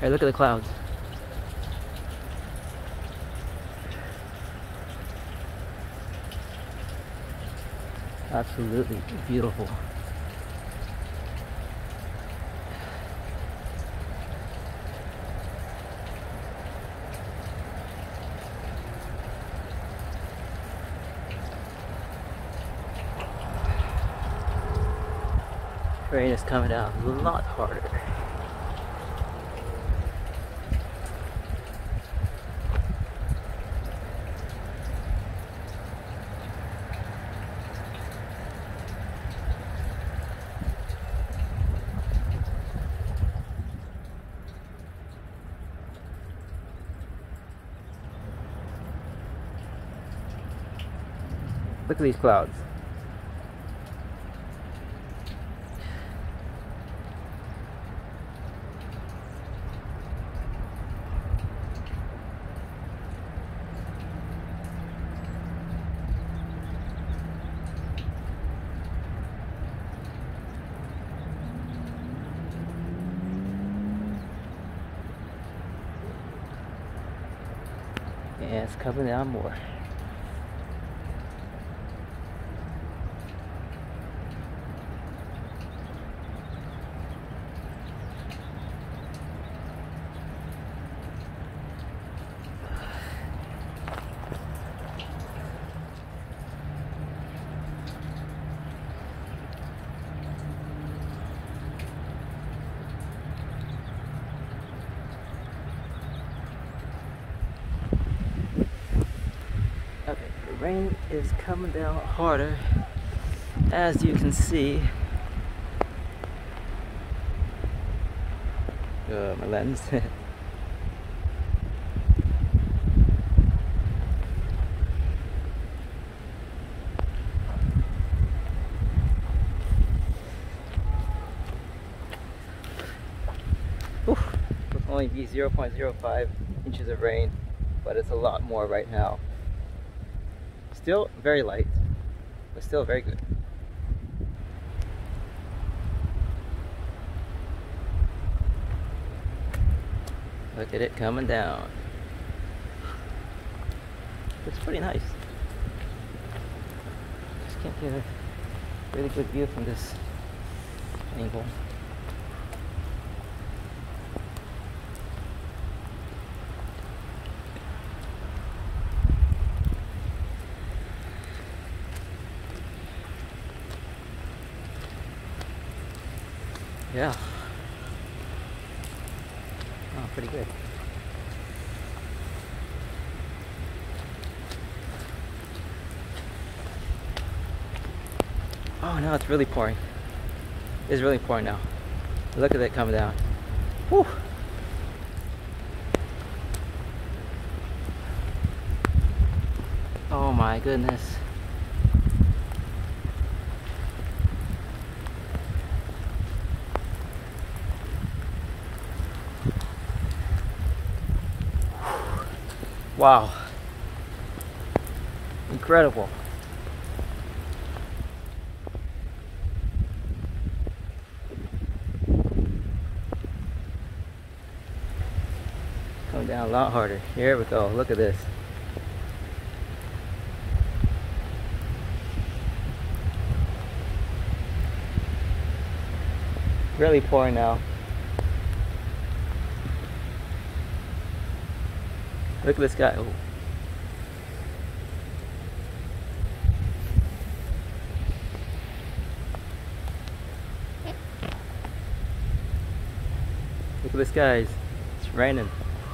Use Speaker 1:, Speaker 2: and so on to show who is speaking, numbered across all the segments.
Speaker 1: Alright, look at the clouds. Absolutely beautiful. Rain is coming out a lot harder. Look at these clouds. And it's coming down more. Okay, the rain is coming down harder, as you can see. My lens. Will only be 0.05 inches of rain, but it's a lot more right now. Still very light, but still very good. Look at it coming down. Looks pretty nice. Just can't get a really good view from this angle. Yeah. Oh, pretty good. Oh, now it's really pouring. It's really pouring now. Look at it coming down. Whew. Oh my goodness. Wow. Incredible. Coming down a lot harder. Here we go. Look at this. Really pouring now. Look at this guy. Oh. Look at this, guys. It's raining.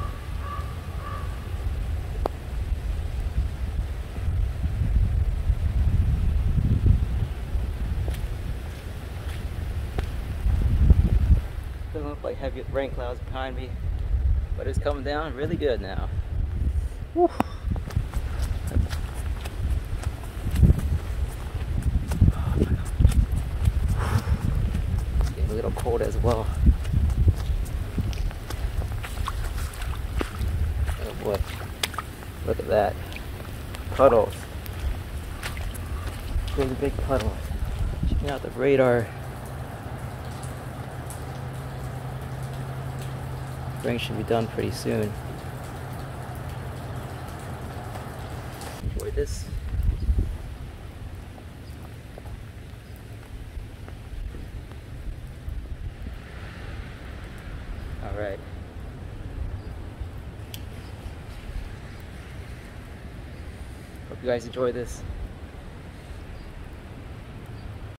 Speaker 1: Doesn't look like heavy rain clouds behind me, but it's coming down really good now. Whew. It's getting a little cold as well. Oh boy, look at that. Puddles. Really big puddles. Checking out the radar. Spring should be done pretty soon. Enjoy this. All right. Hope you guys enjoy this.